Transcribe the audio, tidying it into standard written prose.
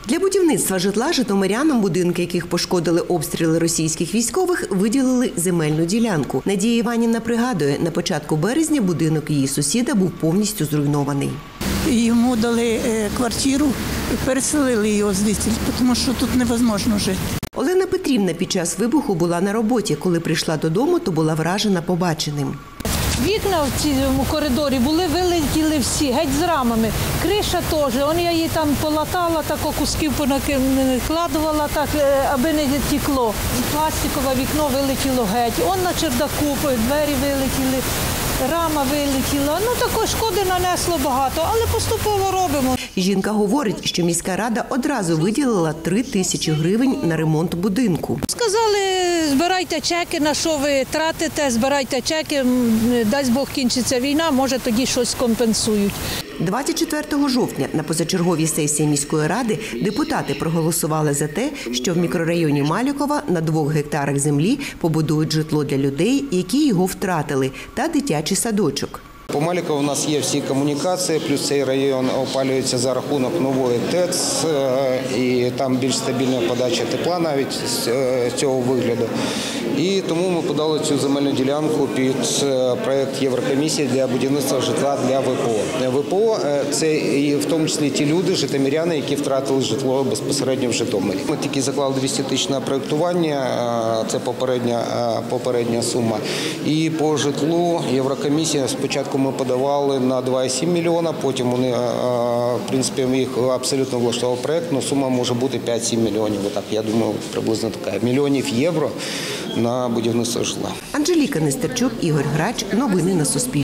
Для будівництва житла житомирянам, будинки яких пошкодили обстріли російських військових, виділили земельну ділянку. Надія Іванівна пригадує, на початку березня будинок її сусіда був повністю зруйнований. Йому дали квартиру, переселили його звідси, тому що тут невозможно жити. Олена Петрівна під час вибуху була на роботі. Коли прийшла додому, то була вражена побаченим. Вікна в цьому коридорі були вилетіли всі, геть з рамами. Криша теж. Я її там полатала, так кусків понакладувала, так, аби не тікло. Пластикове вікно вилетіло геть. Он на чердаку, двері вилетіли, рама вилетіла. Такої шкоди нанесло багато, але поступово робимо. Жінка говорить, що міська рада одразу виділила 3 тисячі гривень на ремонт будинку. Сказали, збирайте чеки, на що ви тратите, збирайте чеки, дасть Бог кінчиться війна, може тоді щось компенсують. 24 жовтня на позачерговій сесії міської ради депутати проголосували за те, що в мікрорайоні Малюкова на 2 гектарах землі побудують житло для людей, які його втратили, та дитячий садочок. По Малюкову у нас є всі комунікації, плюс цей район опалюється за рахунок нової ТЕЦ, і там більш стабільна подача тепла навіть з цього вигляду. І тому ми подали цю земельну ділянку під проєкт Єврокомісії для будівництва житла для ВПО. ВПО – це і в тому числі ті люди, житомиряни, які втратили житло безпосередньо в Житомирі. Ми тільки заклали 200 тисяч на проєктування, це попередня сума. І по житлу Єврокомісія спочатку ми подавали на 2,7 мільйона, потім вони, в принципі, їх абсолютно влаштував проєкт, але сума може бути 5-7 мільйонів. Отак, я думаю, приблизно така. Мільйонів євро на будівництво житла. Анжеліка Нестерчук, Ігор Грач. Новини на Суспільному.